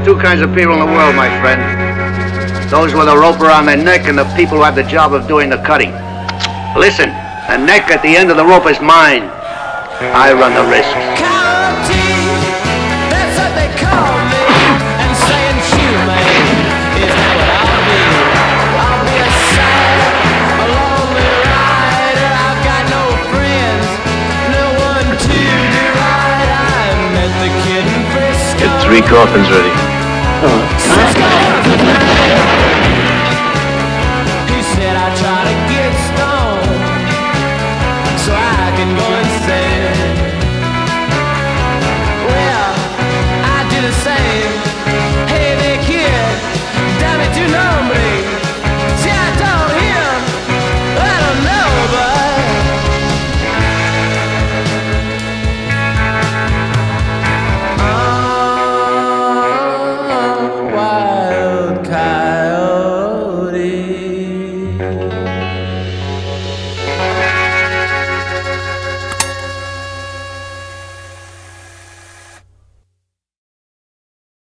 two kinds of people in the world, my friend. Those with a rope around their neck and the people who have the job of doing the cutting. Listen, the neck at the end of the rope is mine. I run the risks. Coyote, that's what they call me. And saying shoe man is not what I'll be. I'll be a sad, a lonely rider. I've got no friends, no one to deride. I met the kid in Frisco. Get 3 coffins ready.